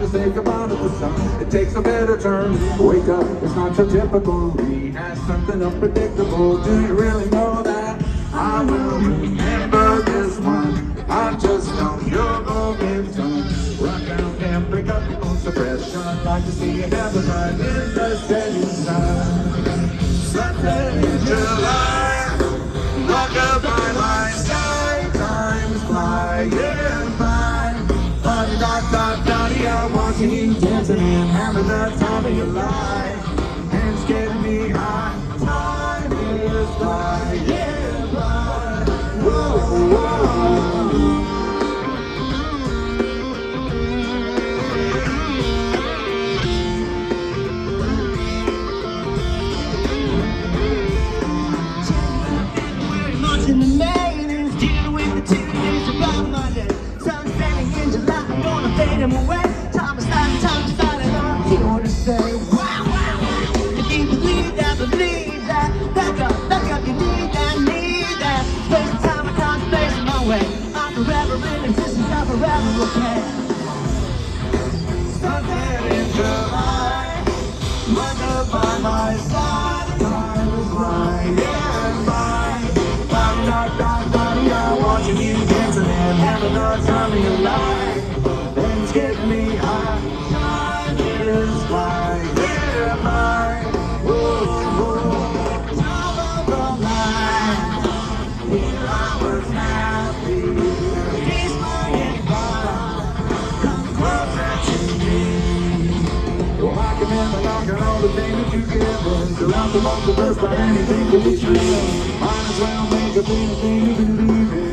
to say goodbye to the sun. It takes a better turn. Wake up, it's not so typical. We had something unpredictable. Do you really know that I will remember this one? I just know you're going to run down and break up your own suppression. I'd like to see you have a night in the setting sun. Sunset in July, walk up by my side. Time is flying by. But I'm watching you dancing and having the time of your life. And it's getting me high. Time is flying by. Whoa, whoa. In the May, and it's dealing with the 2 days about Monday. Sun setting in July, I'm gonna fade him away. Time to start it on. He ought to say, wow, wow, wow. If you believe that, back up, you need that. Space and time, I can't space my way. I'm forever in existence, I'm forever okay. Sunset in July, look up by my side. Time is flying by. I'm watching you dancing and having the time of your life. And it's getting me high. Time is flying by. Whoa, whoa. Top of the line. Here I was happy. He's flying by. Come closer to me. Well, I can never knock on all the things that you've given. Surround the multiverse by anything to be true. Might as well make a thing to believe in.